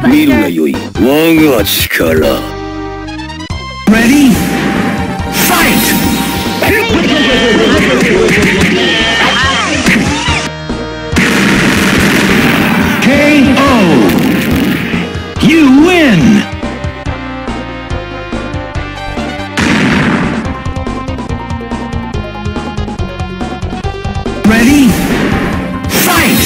見るがよい我が力 Ready? Fight! KO! You win! Ready? Fight!